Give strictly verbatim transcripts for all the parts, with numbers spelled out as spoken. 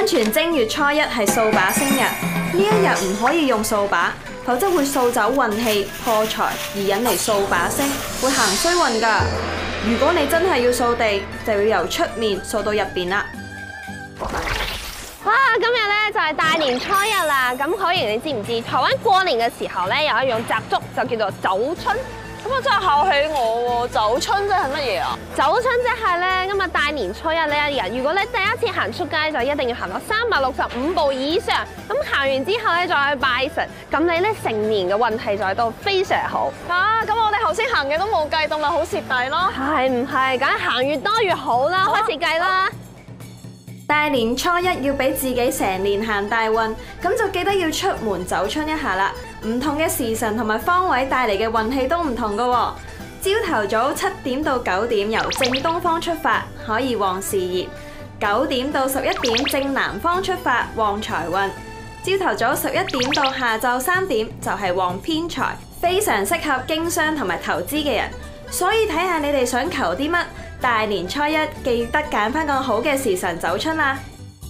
傳正月初一係掃把星日，呢一日唔可以用掃把，否則會掃走運氣、破財而引嚟掃把星，會行衰運㗎。如果你真係要掃地，就要由出面掃到入邊啦。 哇！今日咧就係大年初一啦，咁可盈你知唔知台灣過年嘅時候咧有一樣習俗就叫做走春？ 咁啊真係考起我喎！走春即係乜嘢啊？ 走春即係咧今日大年初一呢一日，如果你第一次行出街就一定要行到三百六十五步以上，咁行完之後咧再去拜神，咁你咧成年嘅運氣就喺度非常好。 啊！咁我哋頭先行嘅都冇計到，咪好蝕底咯？ 係唔係？梗係行越多越好啦，開始計啦！ 大年初一要俾自己成年行大運，咁就記得要出門走春一下啦。唔同嘅時辰同埋方位帶嚟嘅運氣都唔同㗎喎。朝頭早七點到九點由正東方出發，可以旺事業；九點到十一點正南方出發，旺財運。朝頭早十一點到下晝三點就係旺偏財，非常適合經商同埋投資嘅人。所以睇下你哋想求啲乜。大年初一記得揀返個好嘅時辰走春啦！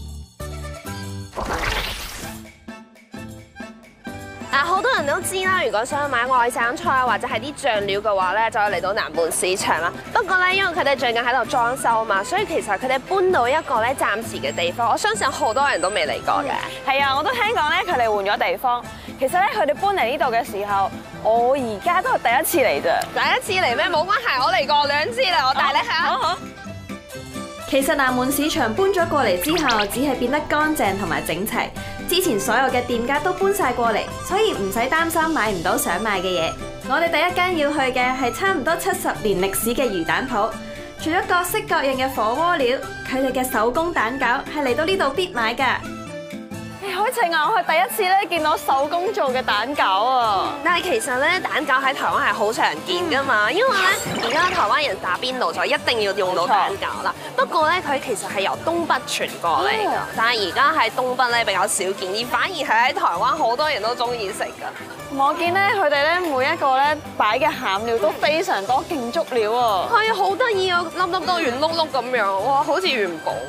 嗱，好多人都知啦，如果想買外省菜或者係啲醬料嘅話咧，就要嚟到南門市場啦。不過咧，因為佢哋最近喺度裝修嘛，所以其實佢哋搬到一個咧暫時嘅地方，我相信好多人都未嚟過嘅。 係啊，我都聽講咧，佢哋換咗地方。其實咧，佢哋搬嚟呢度嘅時候，我而家都係第一次嚟咋。 第一次嚟咩？冇關係，我嚟過兩次啦，我帶你下。好好。 其實南門市場搬咗過嚟之後，只係變得乾淨同埋整齊。之前所有嘅店家都搬晒過嚟，所以唔使擔心買唔到想買嘅嘢。我哋第一間要去嘅係差唔多七十年歷史嘅魚蛋鋪，除咗各式各樣嘅火鍋料，佢哋嘅手工蛋餃係嚟到呢度必買㗎。 海晴啊，我係第一次咧見到手工做嘅蛋餃啊！ 但係其實咧，蛋餃喺台灣係好常見㗎嘛，因為咧而家台灣人打邊爐就一定要用到蛋餃啦。不過咧，佢其實係由東北傳過嚟㗎，但係而家喺東北咧比較少見，而反而係喺台灣好多人都中意食㗎。 我見咧佢哋咧每一個咧擺嘅餡料都非常多勁足料啊！ 係啊，好得意啊，粒粒都圓碌碌咁樣，哇，好似元寶。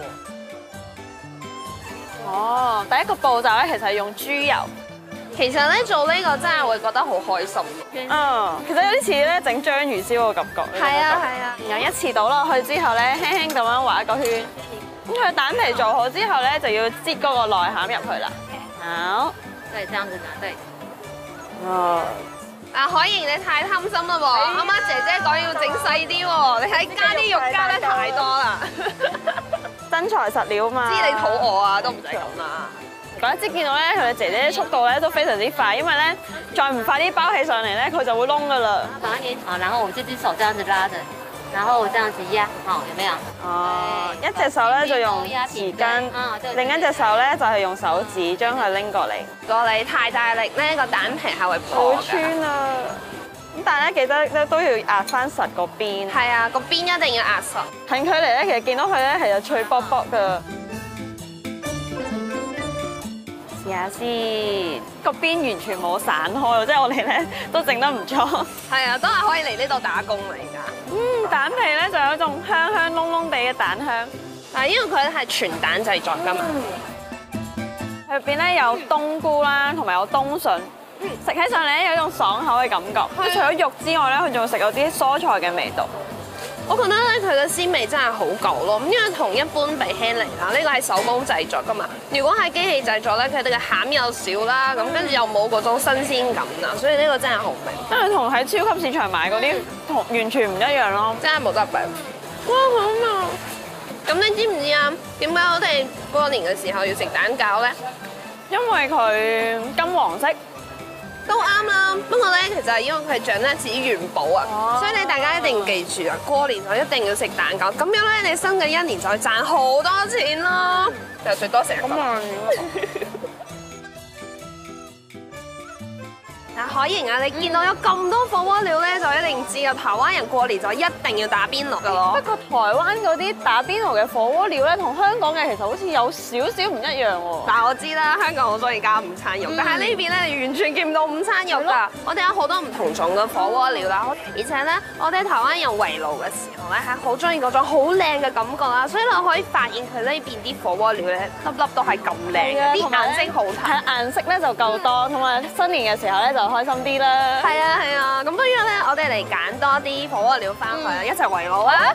哦，第一個步驟咧，其實係用豬油。 其實咧做呢個真係會覺得好開心。 嗯，其實有啲似咧整章魚燒嘅感覺。 係啊係啊。 然後一次倒落去之後咧，輕輕咁樣畫一個圈。咁佢蛋皮做好之後咧，就要擠嗰個內餡入去啦。好。 對，這樣子拿對。 哦。 啊，海盈你太貪心啦喎！啱啱姐姐講要整細啲喎，你睇加啲肉加得太多啦。 真材實料嘛， 知你肚餓啊，都唔使咁啦。 唔怪之見到咧，佢哋姐姐速度咧都非常之快，因為咧再唔快啲包起上嚟咧，佢就會燶噶啦。 把它捏好，然後我這隻手這樣子拉着，然後我這樣子壓，好，有沒有？ 哦，一隻手咧就用匙羹，另一隻手咧就係用手指將佢拎過嚟。 過嚟太大力咧，個蛋皮係會破會穿啊！咁但係咧，記得咧都要壓翻實個邊。 係啊，個邊一定要壓實。 近距離咧，其實見到佢咧係有脆卜卜噶。試下先，個邊完全冇散開，即係我哋咧都整得唔錯。 係啊，都係可以嚟呢度打工嚟㗎。 嗯，蛋皮咧就有一種香香燶燶地嘅蛋香。 但係因為佢係全蛋製作㗎嘛， 入邊咧有冬菇啦，同埋有冬筍。食起上嚟咧有一種爽口嘅感覺，即除咗肉之外咧，佢仲會食到啲蔬菜嘅味道。 我覺得咧佢嘅鮮味真係好夠咯，因為同一般比起嚟啦，呢個係手工製作噶嘛。如果係機器製作咧，佢哋嘅餡又少啦，咁跟住又冇嗰種新鮮感啦，所以呢個真係好味。 因為同喺超級市場買嗰啲同完全唔一樣咯， 真係冇得比。哇，好味！咁你知唔知啊？點解我哋過年嘅時候要食蛋餃咧？ 因為佢金黃色。 都啱啦，不過咧，其實係因為佢係長得似元寶啊，所以你大家一定記住啊，過年就一定要食蛋餃，咁樣咧，你新嘅一年就會賺好多錢咯，就最多成個。嗱， 海瑩啊，你見到有咁多火鍋料咧，就一定知啊！台灣人過年就一定要打邊爐噶咯。 不過台灣嗰啲打邊爐嘅火鍋料咧，同香港嘅其實好似有少少唔一樣喎。 但係我知啦，香港好中意加午餐肉，但係呢邊咧你完全見唔到午餐肉㗎。我哋有好多唔同種嘅火鍋料啦，而且咧我哋台灣人圍爐嘅時候咧係好中意嗰種好靚嘅感覺啦，所以你可以發現佢呢邊啲火鍋料咧粒粒都係咁靚嘅，啲顏色好睇。 係顏色咧就夠多，同埋新年嘅時候咧就開心啲啦。 係啊係啊，咁不如咧我哋嚟揀多啲火鍋料翻去，嗯、一齊圍爐啊！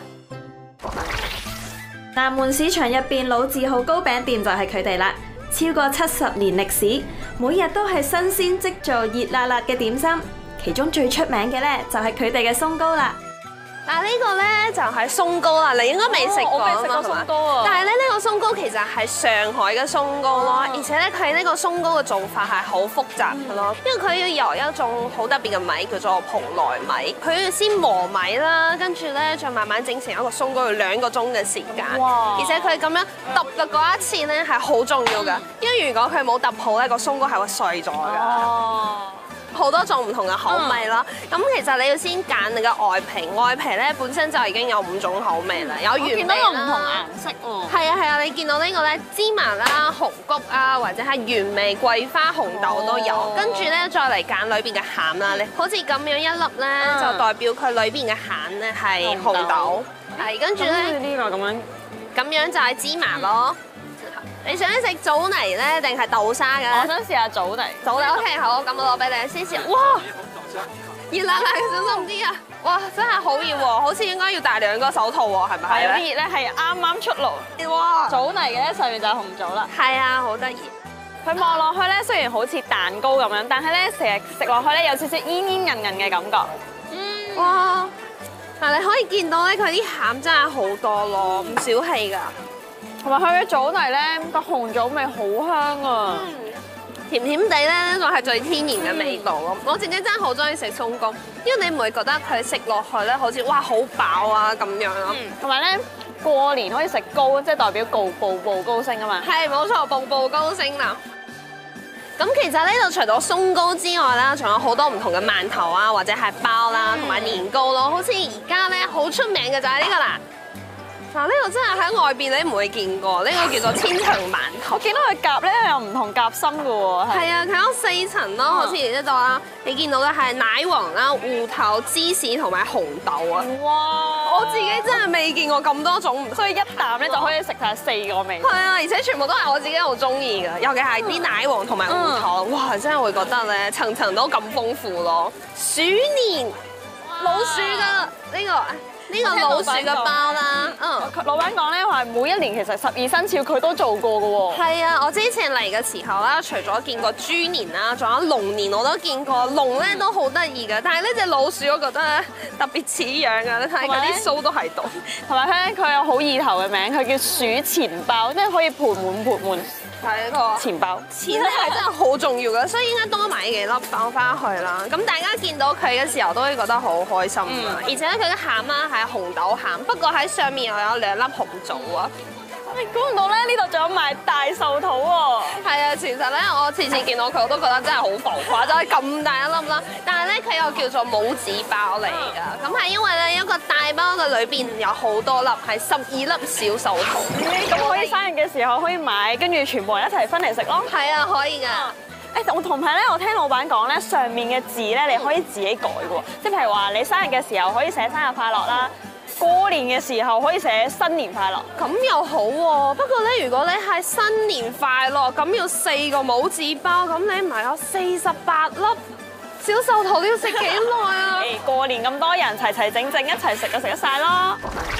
南門市場入邊老字號糕餅店就係佢哋啦，超過七十年歷史，每日都係新鮮即做熱辣辣嘅點心，其中最出名嘅咧就係佢哋嘅鬆糕啦。 嗱呢個咧就係鬆糕啦，你應該未食過啊嘛， 鬆糕啊！ 但係咧呢個鬆糕其實係上海嘅鬆糕咯，而且咧佢呢個鬆糕嘅做法係好複雜嘅咯，因為佢要由一種好特別嘅米叫做蓬萊米，佢要先磨米啦，跟住咧再慢慢整成一個鬆糕，要兩個鐘嘅時間。哇！而且佢咁樣揼嘅嗰一次咧係好重要㗎，因為如果佢冇揼好咧，個鬆糕係會碎咗㗎。哦。好多種唔同嘅口味啦，咁、嗯、其實你要先揀你嘅外皮，外皮咧本身就已經有五種口味啦，有原味啦。我見到有唔同顏色喎。係啊係啊，你見到呢個咧芝麻啦、紅谷啊，或者係原味桂花紅豆都有。哦、跟住咧再嚟揀裏邊嘅餡啦，你好似咁樣一粒咧，嗯、就代表佢裏邊嘅餡咧係紅豆。係，跟住咧呢個咁樣， 咁樣就係芝麻咯。你想食棗泥咧，定係豆沙㗎？ 我想試下棗泥。棗泥 OK， 好，咁我攞俾你先試。哇！熱辣辣，小心啲啊！哇，真係好熱喎，好似應該要戴兩個手套喎，係咪？係有啲熱咧，係啱啱出爐。哇！棗泥嘅咧上面就係紅棗啦。係啊，好得意。 佢望落去咧，雖然好似蛋糕咁樣，但係咧成日食落去咧有少少煙煙韌韌嘅感覺。 嗯。哇！但你可以見到咧，佢啲餡真係好多咯，唔少氣㗎。同埋佢嘅棗泥咧，個紅棗味好香啊！嗯、甜甜地咧，呢個係最天然嘅味道咯。嗯、我自己真係好中意食鬆糕，因為你唔會覺得佢食落去咧，好似哇好飽啊咁樣咯。 同埋咧，過年可以食糕，即係代表步步步高升啊嘛。 係冇錯，步步高升啦。咁其實呢度除咗鬆糕之外啦，仲有好多唔同嘅饅頭啊，或者係包啦，同埋年糕咯。好似而家咧好出名嘅就係呢個啦。嗱，呢個真係喺外邊你唔會見過，呢個叫做千層饅頭。 我見到佢夾咧有唔同夾心嘅喎。 係啊，佢有四層咯，好似呢度啦。你見到咧係奶黃啦、芋頭、芝士同埋紅豆啊。哇！我自己真係未見過咁多種，所以一啖咧就可以食晒四個味。係啊，而且全部都係我自己好中意嘅，尤其係啲奶黃同埋芋頭，哇！真係會覺得咧層層都咁豐富咯。鼠年老鼠嘅呢個。呢個老鼠嘅包啦，嗯， 老闆講咧話每一年其實十二生肖佢都做過嘅喎。 係啊，我之前嚟嘅時候啦，除咗見過豬年啦，仲有龍年我都見過，龍咧都好得意嘅，但係呢隻老鼠我覺得咧特別似樣啊，你睇佢啲鬚都喺度。同埋咧佢有好意頭嘅名，佢叫鼠錢包，即係可以盤滿盤滿。係呢個錢包，錢咧係真係好重要嘅，所以應該多買幾粒包翻去啦。咁大家見到佢嘅時候都會覺得好開心啊！而且咧佢嘅餡啦係紅豆餡，不過喺上面又有兩粒紅棗啊！ 你估唔到咧，呢度仲有賣大壽桃喎！ 係啊，其實咧我次次見到佢我都覺得真係好浮誇，就係咁大一粒啦。但係咧佢又叫做母子包嚟㗎，咁係因為咧一個大包嘅裏邊有好多粒，係十二粒小壽桃。 咁可以生日嘅時候可以買，跟住全部人一齊分嚟食咯。 係啊，可以㗎。 誒，我同埋咧，我聽老闆講咧，上面嘅字咧你可以自己改嘅喎，即係譬如話你生日嘅時候可以寫生日快樂啦。過年嘅時候可以寫新年快樂， 咁又好喎。不過咧，如果你係新年快樂，咁要四個母子包，咁你唔係有四十八粒小壽桃，你要食幾耐啊？ 誒，過年咁多人齊齊整整一齊食就食得晒咯。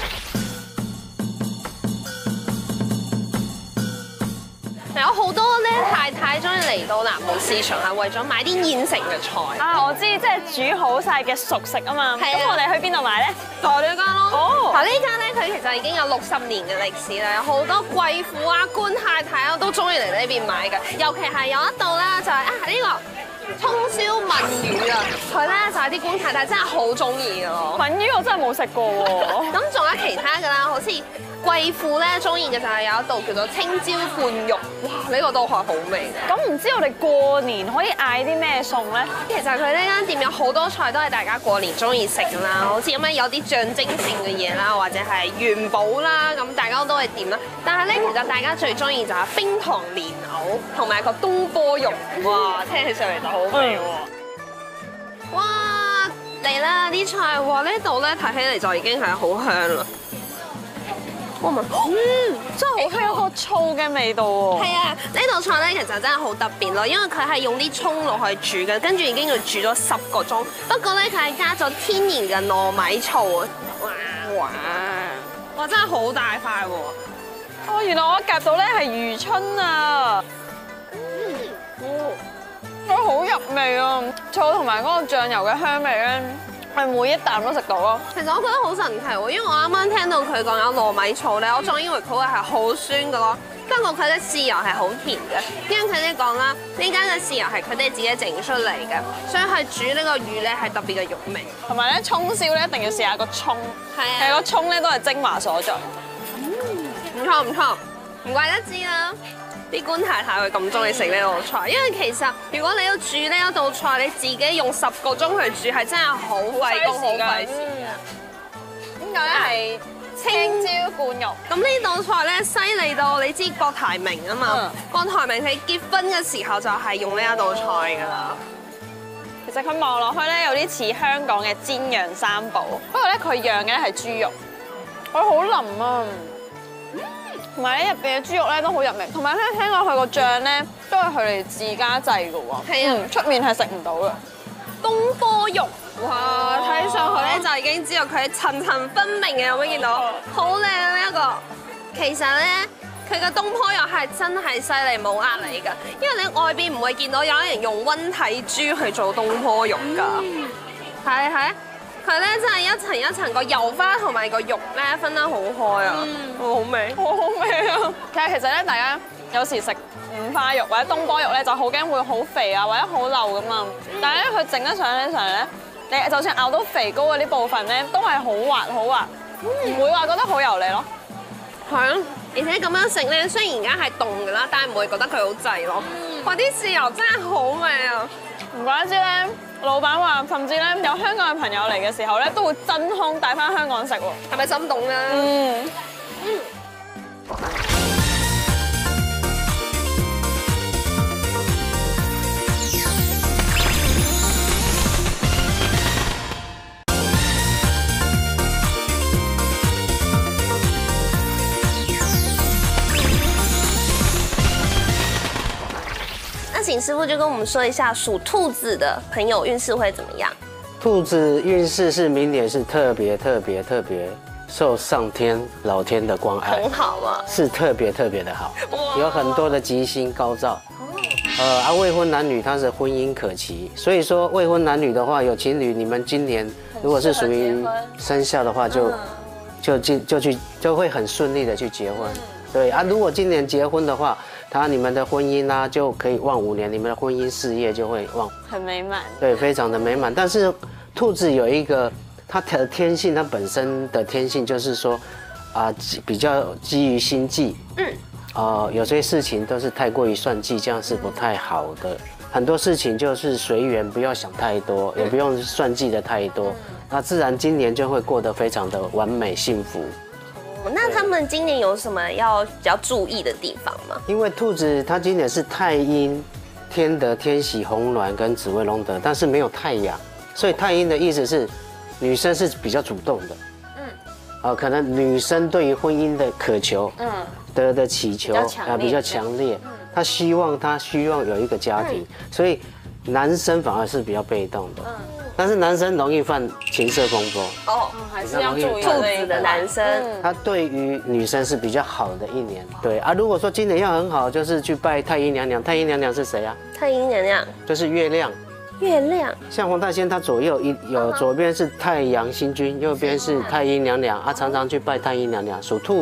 有好多咧太太中意嚟到南門市場係為咗買啲現成嘅菜。 啊，我知，即係煮好晒嘅熟食啊嘛。係啊。咁我哋去邊度買咧？ 台呢間咯。哦。嗱呢間咧，佢其實已經有六十年嘅歷史啦，有好多貴婦啊、官太太啊都中意嚟呢邊買㗎。尤其係有一道啦，就係啊呢個通宵文魚啊，佢咧就係啲官太太真係好中意咯。 文魚我真係冇食過喎。 咁仲有其他㗎啦，好似貴婦咧中意嘅就係有一道叫做青椒灌肉，哇！呢個都係好味嘅。 咁唔知我哋過年可以嗌啲咩餸咧？ 其實佢呢間店有好多菜都係大家過年中意食㗎啦，好似咁樣有啲象徵性嘅嘢啦，或者係元寶啦，咁大家都係點啦。但係咧，其實大家最中意就係冰糖蓮藕同埋個東坡肉，哇！聽起上嚟就好味喎。哇！嚟啦啲菜喎，呢度咧睇起嚟就已經係好香啦。哇！嗯，真係好佢有個醋嘅味道喎。 係啊，呢道菜咧其實真係好特別咯，因為佢係用啲葱落去煮嘅，跟住已經要煮咗十個鐘。不過咧，佢係加咗天然嘅糯米醋啊！哇哇！哇，真係好大塊喎！ 哦，原來我夾到咧係魚春啊！佢好入味啊，醋同埋嗰個醬油嘅香味咧，係每一啖都食到咯。 其實我覺得好神奇喎，因為我啱啱聽到佢講有糯米醋咧，我仲以為佢會係好酸嘅咯。不過佢嘅豉油係好甜嘅，因為佢哋講啦，呢間嘅豉油係佢哋自己整出嚟嘅，所以係煮呢個魚咧係特別嘅肉味。 同埋咧，葱燒咧一定要試下個葱， 係啊， 係個葱咧都係精華所在。 唔錯唔錯，唔怪得知啦。啲官太太會咁中意食呢道菜，因為其實如果你要煮呢一道菜，你自己用十個鐘去煮，係真係好費工、好費時嘅。 點解咧？係青椒灌肉。 咁呢道菜咧犀利到，你知郭台銘啊嘛？郭台銘佢結婚嘅時候就係用呢一道菜㗎啦。 其實佢望落去咧有啲似香港嘅煎釀三寶，不過咧佢釀嘅咧係豬肉，佢好腍啊。同埋咧入邊嘅豬肉咧都好入味，同埋咧聽講佢個醬咧都係佢哋自家製嘅喎， 係啊， 出面係食唔到嘅。 東坡肉，哇！睇上去咧就已經知道佢係層層分明嘅，有冇見到？好靚啊呢一個。其實咧，佢嘅東坡肉係真係犀利，冇呃你㗎，因為你外邊唔會見到有人用溫體豬去做東坡肉㗎。係係、嗯。佢咧真係一層一層個油花同埋個肉咧分得好開啊！嗯，好味， 好好味啊！其實其實咧，大家有時食五花肉或者東坡肉咧，就好驚會好肥啊，或者好漏咁嘛。但係咧，佢整得上咧上嚟咧，你就算咬到肥膏嗰啲部分咧，都係好滑好滑，唔會話覺得好油膩咯。 係啊，而且咁樣食咧，雖然而家係凍㗎啦，但係唔會覺得佢好滯咯。哇！啲豉油真係好味啊！ 唔怪得之咧，老闆話甚至咧有香港嘅朋友嚟嘅時候咧，都會真空帶翻香港食喎。 係咪心動啊？ 嗯。嗯。 请师傅就跟我们说一下，属兔子的朋友运势会怎么样？ 兔子运势是明年是特别特别特别受上天老天的关爱， 很好啊， 是特别特别的好，有很多的吉星高照。呃，啊，未婚男女他是婚姻可期，所以说未婚男女的话，有情侣，你们今年如果是属于生肖的话，就就就就去就会很顺利的去结婚。对啊，如果今年结婚的话，他你们的婚姻啊就可以旺五年，你们的婚姻事业就会旺， 很美满。 对，非常的美满。但是兔子有一个它的天性，它本身的天性就是说，啊、比较基于心计，嗯，呃，有些事情都是太过于算计，这样是不太好的。很多事情就是随缘，不要想太多，也不用算计的太多，那自然今年就会过得非常的完美幸福。 那他们今年有什么要比较注意的地方吗？ 因为兔子它今年是太阴、天德、天喜、红鸾跟紫微龙德，但是没有太阳，所以太阴的意思是女生是比较主动的，嗯，啊，可能女生对于婚姻的渴求，嗯，的的祈求啊比较强烈，她希望她希望有一个家庭，所以男生反而是比较被动的。但是男生容易犯情色风波哦， 还是要注意兔子的男生， 他对于女生是比较好的一年。对啊，如果说今年要很好，就是去拜太阴娘娘。太阴娘娘是谁啊？ 太阴娘娘就是月亮。 月亮像黄大仙，他左右一有左边是太阳星君，右边是太阴娘娘啊，常常去拜太阴娘娘。属兔的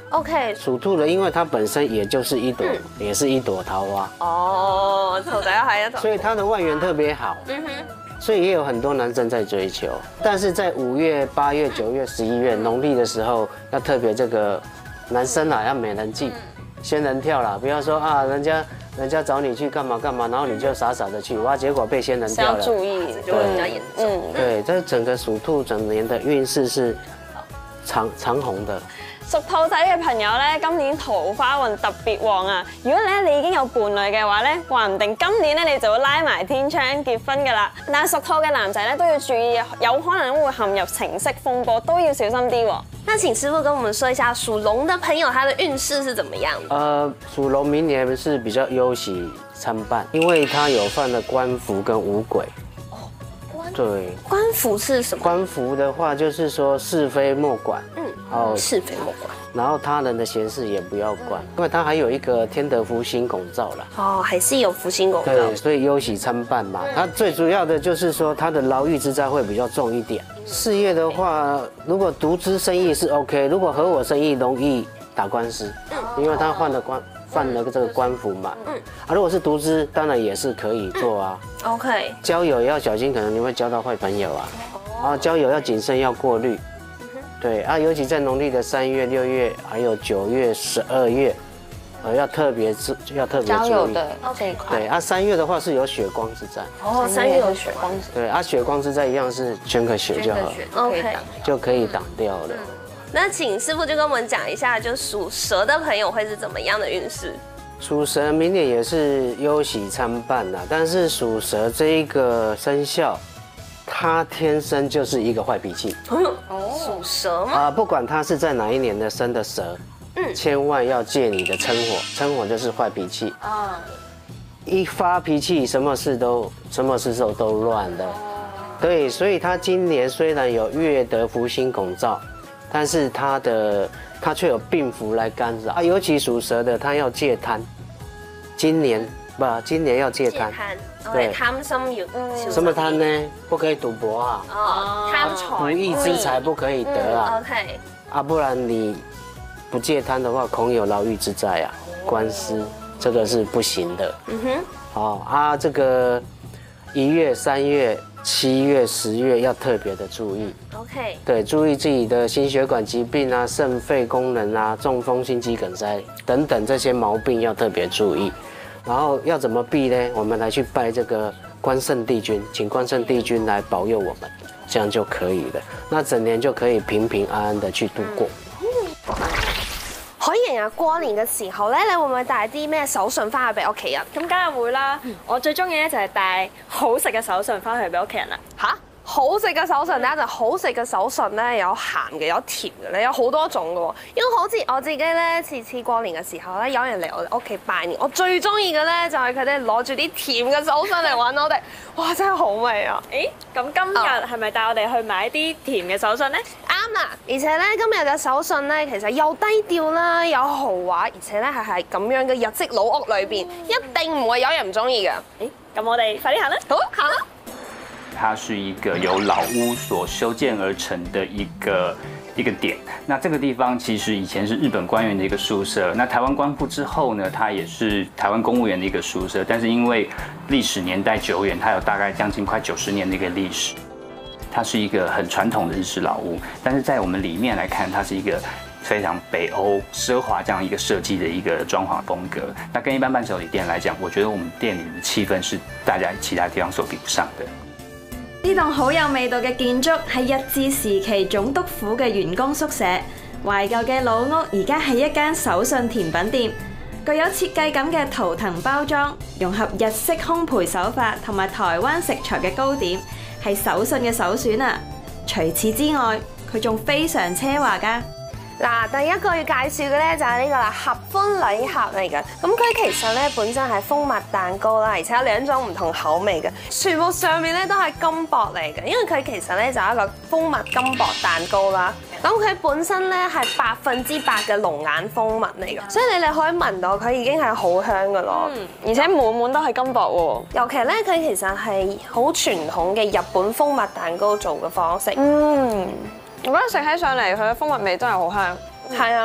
OK， 屬兔的，因為它本身也就是一朵，也是一朵桃花， 哦，頭仔係一朵， 所以它的外緣特別好。嗯哼。所以也有很多男生在追求，但是在五月、八月、九月、十一月農曆的時候，要特別這個男生啊，要美人計，仙人跳啦，不要說啊，人家人家找你去幹嘛幹嘛，然後你就傻傻的去，哇，結果被仙人跳了。 要注意， 就會比較嚴重。 對，這整個屬兔整年的運勢是長長紅的。 屬兔仔嘅朋友咧，今年桃花運特別旺啊！如果咧你已經有伴侶嘅話咧，話唔定今年咧你就會拉埋天窗結婚噶啦。但係屬兔嘅男仔咧都要注意，有可能會陷入情色風波，都要小心啲喎。 那請師傅跟我們說一下屬龍的朋友他的運勢是怎麼樣？ 呃，屬龍明年是比較憂喜參半，因為他有犯了官符跟五鬼。對， 官符是什麼？ 官符的話，就是說是非莫管，嗯，哦， 是非莫管， 然後他人的閒事也不要管，因為他還有一個天德福星拱照啦。 哦，還是有福星拱照。 對，所以憂喜參半嘛。他最主要的就是說，他的牢獄之災會比較重一點。事業的話，如果獨資生意是 OK，如果合夥生意容易打官司，因為他犯了官。犯了這個官符嘛，嗯，啊，如果是獨資，當然也是可以做啊。 OK， 交友也要小心，可能你會交到壞朋友啊。啊，交友要謹慎，要過濾。對啊，尤其在農曆的三月、六月，還有九月、十二月，呃，要特別注，要特別注意。交友的這一塊。對啊，三月的話是有血光之災。 哦，三月有血光之災。 對啊，血光之災一樣是捐個血就好 ，OK， 就可以擋掉了。 那請師傅就跟我們講一下，就屬蛇的朋友會是怎麼樣的運勢？ 屬蛇明年也是憂喜參半啦，但是屬蛇這一個生肖，他天生就是一個壞脾氣。 哦，屬蛇嗎？ 啊，不管他是在哪一年的生的蛇，嗯，千萬要戒你的嗔火，嗔火就是壞脾氣。啊，一發脾氣，什麼事都什麼事都都亂的。對，所以他今年雖然有月德福星拱照。但是他的他卻有病符來干擾啊，尤其屬蛇的，他要戒貪。今年不，今年要戒貪。 對，貪心要小心。 什麼貪呢？不可以賭博啊。 哦，貪財。 不義之財不可以得啊。 OK。 啊，不然你不戒貪的話，恐有牢獄之災啊，官司，這個是不行的。嗯哼。好啊，這個一月、三月。七月、十月要特別的注意 ，OK， 對，注意自己的心血管疾病啊、腎肺功能啊、中風、心肌梗塞等等這些毛病要特別注意。然後要怎麼避呢？我們來去拜這個關聖帝君，請關聖帝君來保佑我們，這樣就可以了。那整年就可以平平安安的去度過。 海瑩啊，過年嘅時候咧，你會唔會帶啲咩手信翻去俾屋企人？ 咁梗係會啦，我最中意咧就係帶好食嘅手信翻去俾屋企人啦。 嚇！好食嘅手信咧，就好食嘅手信咧，有鹹嘅，有甜嘅咧，有好多種嘅喎。因為好似我自己咧，次次過年嘅時候咧，有人嚟我哋屋企拜年，我最中意嘅咧就係佢哋攞住啲甜嘅手信嚟揾我哋，哇！真係好味啊！ 誒，咁今日係咪帶我哋去買啲甜嘅手信咧？ 啱啦，而且咧今日嘅手信咧，其實又低調啦，有豪華，而且咧係喺咁樣嘅日式老屋裏邊，一定唔會有人唔中意嘅。 誒，咁我哋快啲行啦！ 好，行啦！ 它是一個由老屋所修建而成的一個一個點。那這個地方其實以前是日本官員的一個宿舍。那台灣光復之後呢，它也是台灣公務員的一個宿舍。但是因為歷史年代久遠，它有大概將近快九十年的一個歷史。它是一個很傳統的日式老屋，但是在我們裡面來看，它是一個非常北歐奢華這樣一個設計的一個裝潢風格。那跟一般伴手禮店來講，我覺得我們店裡的氣氛是大家其他地方所比不上的。 呢棟好有味道嘅建築係日治時期總督府嘅員工宿舍，懷舊嘅老屋而家係一間手信甜品店，具有設計感嘅圖騰包裝，融合日式烘焙手法同埋台灣食材嘅糕點，係手信嘅首選啊！除此之外，佢仲非常奢華㗎。 嗱，第一個要介紹嘅咧就係呢個啦，合歡禮盒嚟嘅。咁佢其實咧本身係蜂蜜蛋糕啦，而且有兩種唔同口味嘅，全部上面咧都係金箔嚟嘅，因為佢其實咧就係一個蜂蜜金箔蛋糕啦。咁佢本身咧係百分之百嘅龍眼蜂蜜嚟嘅，所以你哋可以聞到佢已經係好香噶咯， 嗯，而且滿滿都係金箔喎。 尤其咧佢其實係好傳統嘅日本蜂蜜蛋糕做嘅方式。嗯。 我覺得食起上嚟佢嘅蜂蜜味真係好香， 係啊，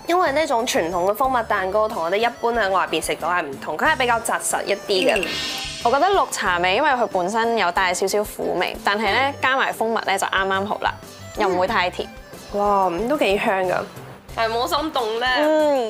因為呢種傳統嘅蜂蜜蛋糕同我哋一般喺外邊食到係唔同，佢係比較紮實一啲嘅。 我覺得綠茶味，因為佢本身有帶少少苦味，但係咧加埋蜂蜜咧就啱啱好啦，又唔會太甜。 哇，咁都幾香㗎，係冇心動咧。 嗯。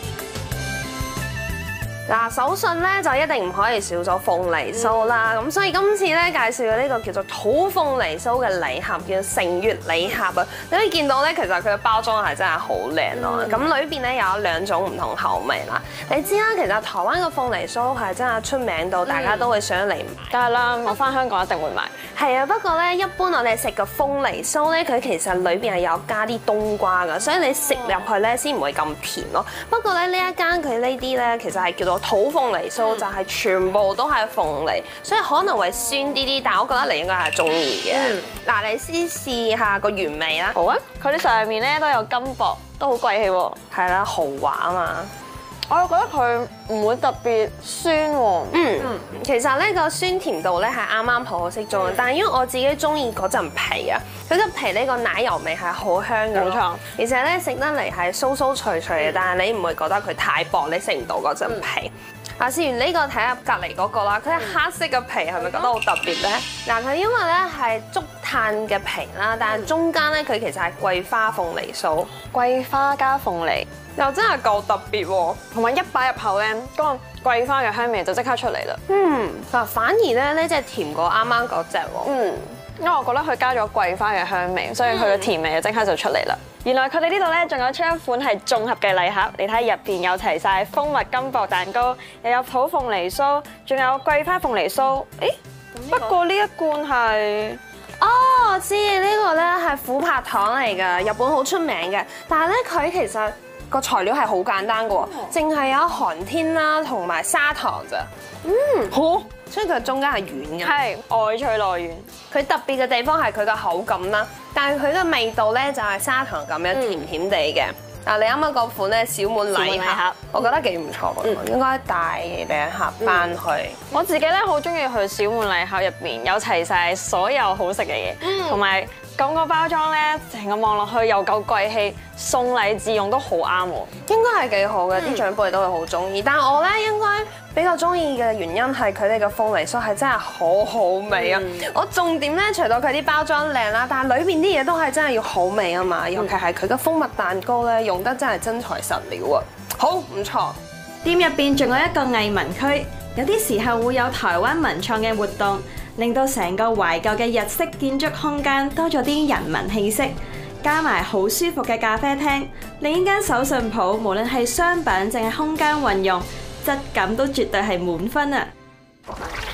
嗱，手信咧就一定唔可以少咗鳳梨酥啦，咁所以今次咧介紹嘅呢個叫做土鳳梨酥嘅禮盒，叫做成月禮盒啊！你可以見到咧，其實佢嘅包裝係真係好靚咯。咁裏邊咧有兩種唔同口味啦。你知啦，其實台灣嘅鳳梨酥係真係出名到，大家都會想嚟買。 梗係啦，我翻香港一定會買。 係啊，不過咧，一般我哋食嘅鳳梨酥咧，佢其實裏邊係有加啲冬瓜㗎，所以你食入去咧先唔會咁甜咯。不過咧，呢一間佢呢啲咧，其實係叫做土鳳梨酥，就係全部都係鳳梨，所以可能會酸啲啲，但係我覺得你應該係中意嘅。嗱，你先試下個原味啦。 好啊，佢啲上面咧都有金箔，都好貴氣喎。 係啦，豪華啊嘛。 我又覺得佢唔會特別酸喎。 嗯，其實呢個酸甜度咧係啱啱好好適中，但係因為我自己中意嗰陣皮啊，佢個皮呢個奶油味係好香嘅， 冇錯。 而且咧食得嚟係酥酥脆脆嘅，但係你唔會覺得佢太薄，你食唔到嗰陣皮。啊，試完呢個睇下隔離嗰個啦，佢係黑色嘅皮，係咪覺得好特別咧？嗱，佢因為咧係竹炭嘅皮啦，但係中間咧佢其實係桂花鳳梨酥， 桂花加鳳梨。 又真係夠特別喎， 同埋一擺入口咧，嗰個桂花嘅香味就即刻出嚟啦。 嗯，嗱，反而咧呢隻甜過啱啱嗰隻喎。 嗯，因為我覺得佢加咗桂花嘅香味，所以佢嘅甜味就即刻就出嚟啦。原來佢哋呢度咧仲有出一款係綜合嘅禮盒，你睇入邊有齊晒蜂蜜金箔蛋糕，又有土鳳梨酥，仲有桂花鳳梨酥。誒，不過呢一罐係。 哦，我知呢個咧係琥珀糖嚟㗎，日本好出名嘅。但係咧佢其實個材料係好簡單嘅喎，淨係有寒天啦同埋砂糖咋。嗯，好，所以佢中間係軟嘅。 係外脆內軟。 佢特別嘅地方係佢嘅口感啦，但係佢嘅味道咧就係砂糖咁樣甜甜地嘅。嗱，你啱啱嗰款咧小滿禮盒，我覺得幾唔錯嘅，應該帶兩盒翻去。 我自己咧好中意佢小滿禮盒入邊有齊晒所有好食嘅嘢，同埋咁個包裝咧，成個望落去又夠貴氣，送禮自用都好啱喎。 應該係幾好嘅，啲長輩都會好中意。但係我咧應該比較中意嘅原因係佢哋嘅鳳梨酥係真係好好味啊！我重點咧除咗佢啲包裝靚啦，但係裏邊啲嘢都係真係要好味啊嘛，尤其係佢嘅蜂蜜蛋糕咧用得真係真材實料啊！好唔錯。 店入邊仲有一個藝文區，有啲時候會有台灣文創嘅活動，令到成個懷舊嘅日式建築空間多咗啲人文氣息，加埋好舒服嘅咖啡廳，另一間手信鋪無論係商品淨係空間運用，質感都絕對係滿分啊！